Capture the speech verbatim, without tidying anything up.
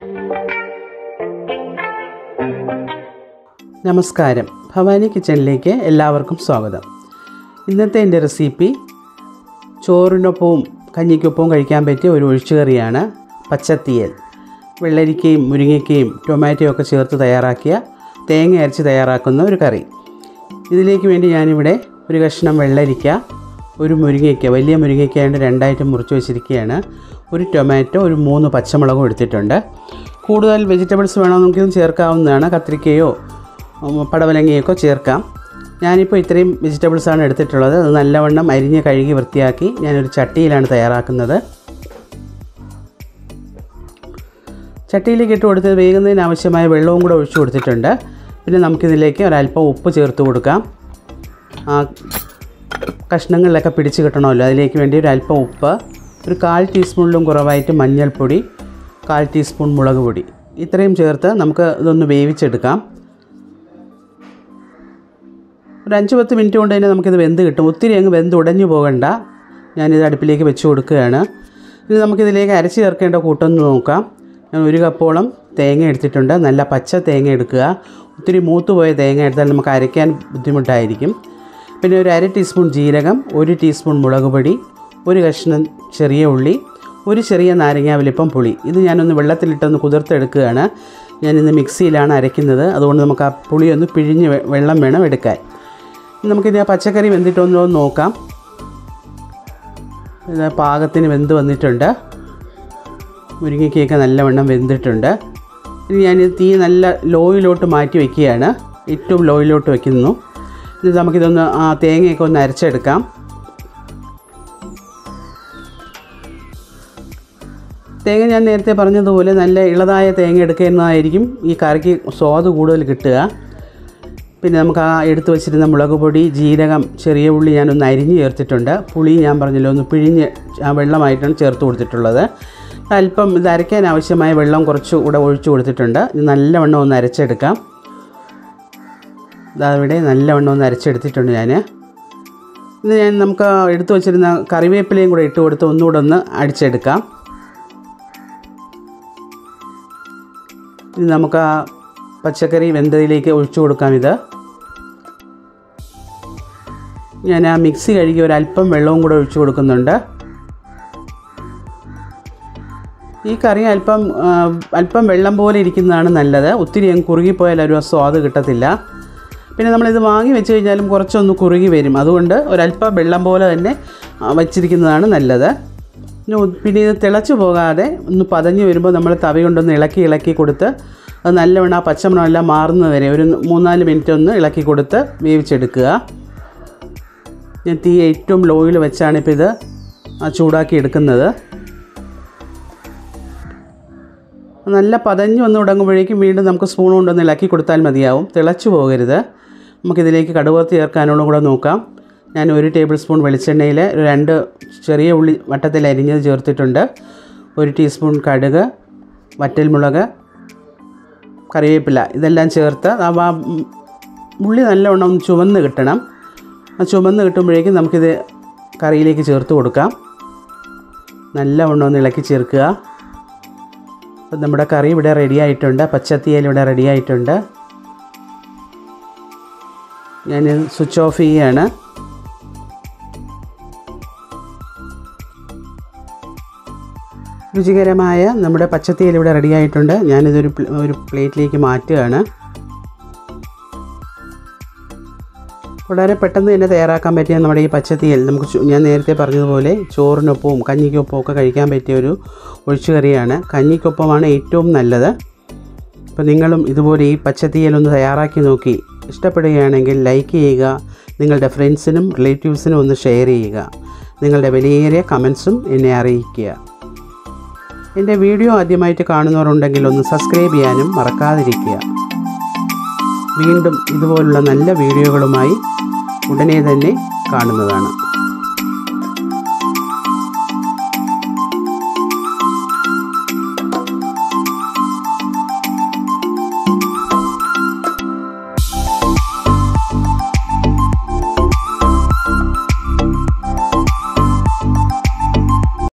നമസ്കാരം, ഭവാനി കിച്ചണിലേക്ക് എല്ലാവർക്കും സ്വാഗതം. ഇന്നത്തെ എൻ്റെ റെസിപ്പി ചോറിനൊപ്പവും കഞ്ഞിക്കൊപ്പവും കഴിക്കാൻ പറ്റിയ ഒരു ഒഴിച്ചുകറിയാണ് പച്ചത്തിയൽ. വെള്ളരിക്കയും മുരിങ്ങയ്ക്കയും ടൊമാറ്റോയും ഒക്കെ ചേർത്ത് തയ്യാറാക്കിയ തേങ്ങ അരച്ച് തയ്യാറാക്കുന്ന ഒരു കറി. ഇതിലേക്ക് വേണ്ടി ഞാനിവിടെ ഒരു കഷ്ണം വെള്ളരിക്ക, ഒരു മുരിങ്ങയ്ക്ക, വലിയ മുരിങ്ങയ്ക്കയായിട്ട് രണ്ടായിട്ട് മുറിച്ച് വെച്ചിരിക്കുകയാണ്, ഒരു ടൊമാറ്റോ, ഒരു മൂന്ന് പച്ചമുളകും എടുത്തിട്ടുണ്ട്. കൂടുതൽ വെജിറ്റബിൾസ് വേണമെന്നെങ്കിലും ചേർക്കാവുന്നതാണ്. കത്തിരിക്കയോ പടവലങ്ങയൊക്കെ ചേർക്കാം. ഞാനിപ്പോൾ ഇത്രയും വെജിറ്റബിൾസാണ് എടുത്തിട്ടുള്ളത്. അത് നല്ലവണ്ണം അരിഞ്ഞ് കഴുകി വൃത്തിയാക്കി ഞാനൊരു ചട്ടിയിലാണ് തയ്യാറാക്കുന്നത്. ചട്ടിയിലേക്ക് ഇട്ട് കൊടുത്ത് വേകുന്നതിന് ആവശ്യമായ വെള്ളവും കൂടെ ഒഴിച്ചു കൊടുത്തിട്ടുണ്ട്. പിന്നെ നമുക്കിതിലേക്ക് ഒരല്പം ഉപ്പ് ചേർത്ത് കൊടുക്കാം. ആ കഷ്ണങ്ങളിലൊക്കെ പിടിച്ച് കിട്ടണമല്ലോ, അതിലേക്ക് വേണ്ടി ഒരു അല്പം ഉപ്പ്, ഒരു കാൽ ടീസ്പൂണിലും കുറവായിട്ട് മഞ്ഞൾപ്പൊടി, കാൽ ടീസ്പൂൺ മുളക് പൊടി, ഇത്രയും ചേർത്ത് നമുക്ക് ഇതൊന്ന് വേവിച്ചെടുക്കാം. ഒരു അഞ്ച് പത്ത് മിനിറ്റ് കൊണ്ട് തന്നെ നമുക്കിത് വെന്ത് കിട്ടും. ഒത്തിരി അങ്ങ് വെന്ത് ഉടഞ്ഞു പോകണ്ട. ഞാനിത് അടുപ്പിലേക്ക് വെച്ച് കൊടുക്കുകയാണ്. ഇനി നമുക്കിതിലേക്ക് അരച്ച് ചേർക്കേണ്ട കൂട്ടൊന്ന് നോക്കാം. ഞാൻ ഒരു കപ്പോളം തേങ്ങ എടുത്തിട്ടുണ്ട്. നല്ല പച്ച തേങ്ങ എടുക്കുക. ഒത്തിരി മൂത്ത് പോയ തേങ്ങ എടുത്താൽ നമുക്ക് അരയ്ക്കാൻ ബുദ്ധിമുട്ടായിരിക്കും. പിന്നെ ഒരു അര ടീസ്പൂൺ ജീരകം, ഒരു ടീസ്പൂൺ മുളക് പൊടി, ഒരു കഷ്ണം ചെറിയ ഉള്ളി, ഒരു ചെറിയ നാരങ്ങ വലിപ്പം പുളി. ഇത് ഞാനൊന്ന് വെള്ളത്തിലിട്ടൊന്ന് കുതിർത്തെടുക്കുകയാണ്. ഞാനിന്ന് മിക്സിയിലാണ് അരയ്ക്കുന്നത്. അതുകൊണ്ട് നമുക്ക് ആ പുളി ഒന്ന് പിഴിഞ്ഞ് വെള്ളം വേണം എടുക്കാൻ. നമുക്കിത് ആ പച്ചക്കറി വെന്തിട്ടൊന്ന് നോക്കാം. ഇത് പാകത്തിന് വെന്ത് വന്നിട്ടുണ്ട്. മുരിങ്ങയ്ക്കൊക്കെ നല്ലവണ്ണം വെന്തിട്ടുണ്ട്. ഇനി ഞാനിത് തീ നല്ല ലോയിലോട്ട് മാറ്റി വയ്ക്കുകയാണ്. ഏറ്റവും ലോയിലോട്ട് വയ്ക്കുന്നു. ഇത് നമുക്കിതൊന്ന് ആ തേങ്ങയൊക്കെ ഒന്ന് അരച്ചെടുക്കാം. തേങ്ങ ഞാൻ നേരത്തെ പറഞ്ഞതുപോലെ നല്ല ഇളതായ തേങ്ങ എടുക്കുന്നതായിരിക്കും ഈ കറിക്ക് സ്വാദ് കൂടുതൽ കിട്ടുക. പിന്നെ നമുക്ക് ആ എടുത്ത് വെച്ചിരുന്ന മുളക് പൊടി, ജീരകം, ചെറിയ ഉള്ളി ഞാനൊന്ന് അരിഞ്ഞ് ചേർത്തിട്ടുണ്ട്. പുളി ഞാൻ പറഞ്ഞല്ലോ ഒന്ന് പിഴിഞ്ഞ് ആ വെള്ളമായിട്ടാണ് ചേർത്ത് കൊടുത്തിട്ടുള്ളത്. അല്പം ഇത് അരയ്ക്കാൻ ആവശ്യമായ വെള്ളം കുറച്ച് കൂടെ ഒഴിച്ചു കൊടുത്തിട്ടുണ്ട്. ഇത് നല്ലവണ്ണം ഒന്ന് അരച്ചെടുക്കാം. ഇതവിടെ നല്ലവണ്ണം ഒന്ന് അരച്ചെടുത്തിട്ടുണ്ട് ഞാൻ. ഇത് ഞാൻ നമുക്ക് എടുത്തു വച്ചിരുന്ന കറിവേപ്പിലയും കൂടെ ഇട്ട് കൊടുത്ത് ഒന്നുകൂടെ ഒന്ന് അടിച്ചെടുക്കാം. ഇനി നമുക്ക് ആ പച്ചക്കറി വെന്തതിലേക്ക് ഒഴിച്ചു കൊടുക്കാം. ഇത് ഞാൻ ആ മിക്സി കഴുകി ഒരല്പം വെള്ളവും കൂടെ ഒഴിച്ചു കൊടുക്കുന്നുണ്ട്. ഈ കറി അല്പം അല്പം വെള്ളം പോലെ ഇരിക്കുന്നതാണ് നല്ലത്. ഒത്തിരി അങ്ങ് കുറുകിപ്പോയാൽ ഒരു സ്വാദ് കിട്ടത്തില്ല. പിന്നെ നമ്മളിത് വാങ്ങി വെച്ച് കഴിഞ്ഞാലും കുറച്ചൊന്ന് കുറുകി വരും. അതുകൊണ്ട് ഒരല്പം വെള്ളം പോലെ തന്നെ വച്ചിരിക്കുന്നതാണ് നല്ലത്. പിന്നെ ഇത് തിളച്ച് പോകാതെ ഒന്ന് പതഞ്ഞ് വരുമ്പോൾ നമ്മൾ തവി കൊണ്ടൊന്ന് ഇളക്കി ഇളക്കി കൊടുത്ത് അത് നല്ലവണ്ണം ആ പച്ചമണമെല്ലാം മാറുന്നത് വരെ ഒരു മൂന്നാല് മിനിറ്റ് ഒന്ന് ഇളക്കി കൊടുത്ത് വേവിച്ചെടുക്കുക. ഞാൻ തീ ഏറ്റവും ലോയിൽ വെച്ചാണ് ഇപ്പോൾ ഇത് ചൂടാക്കി എടുക്കുന്നത്. നല്ല പതഞ്ഞ് വന്ന് തുടങ്ങുമ്പോഴേക്കും വീണ്ടും നമുക്ക് സ്പൂൺ കൊണ്ടൊന്ന് ഇളക്കി കൊടുത്താൽ മതിയാവും. തിളച്ചു പോകരുത്. നമുക്കിതിലേക്ക് കടുക് ചേർക്കാനുള്ള കൂടെ നോക്കാം. ഞാൻ ഒരു ടേബിൾ സ്പൂൺ വെളിച്ചെണ്ണയിൽ രണ്ട് ചെറിയ ഉള്ളി വട്ടത്തിൽ അരിഞ്ഞത് ചേർത്തിട്ടുണ്ട്. ഒരു ടീസ്പൂൺ കടുക്, വറ്റൽമുളക്, കറിവേപ്പില ഇതെല്ലാം ചേർത്ത് ആ ഉള്ളി നല്ലവണ്ണം ഒന്ന് ചുവന്ന് കിട്ടണം. ആ ചുവന്ന് കിട്ടുമ്പോഴേക്കും നമുക്കിത് കറിയിലേക്ക് ചേർത്ത് കൊടുക്കാം. നല്ലവണ്ണം ഒന്ന് ഇളക്കി ചേർക്കുക. അപ്പം നമ്മുടെ കറി ഇവിടെ റെഡി ആയിട്ടുണ്ട്. പച്ചത്തിയൽ ഇവിടെ റെഡി ആയിട്ടുണ്ട്. ഞാൻ സ്വിച്ച് ഓഫ് ചെയ്യുകയാണ്. രുചികരമായ നമ്മുടെ പച്ചത്തിയൽ ഇവിടെ റെഡി ആയിട്ടുണ്ട്. ഞാനിതൊരു ഒരു പ്ലേറ്റിലേക്ക് മാറ്റുകയാണ്. വളരെ പെട്ടെന്ന് തന്നെ തയ്യാറാക്കാൻ പറ്റിയ നമ്മുടെ ഈ പച്ചത്തിയൽ നമുക്ക് ഞാൻ നേരത്തെ പറഞ്ഞതുപോലെ ചോറിനൊപ്പവും കഞ്ഞിക്കൊപ്പവും ഒക്കെ കഴിക്കാൻ പറ്റിയ ഒരു ഒഴിച്ചുകറിയാണ്. കഞ്ഞിക്കൊപ്പമാണ് ഏറ്റവും നല്ലത്. അപ്പോൾ നിങ്ങളും ഇതുപോലെ ഈ പച്ചത്തിയലൊന്ന് തയ്യാറാക്കി നോക്കി ഇഷ്ടപ്പെടുകയാണെങ്കിൽ ലൈക്ക് ചെയ്യുക. നിങ്ങളുടെ ഫ്രണ്ട്സിനും റിലേറ്റീവ്സിനും ഒന്ന് ഷെയർ ചെയ്യുക. നിങ്ങളുടെ വിലയേറിയ കമൻസും എന്നെ അറിയിക്കുക. എൻ്റെ വീഡിയോ ആദ്യമായിട്ട് കാണുന്നവരുണ്ടെങ്കിൽ ഒന്ന് സബ്സ്ക്രൈബ് ചെയ്യാനും മറക്കാതിരിക്കുക. വീണ്ടും ഇതുപോലുള്ള നല്ല വീഡിയോകളുമായി ഉടനെ തന്നെ കാണുന്നതാണ്.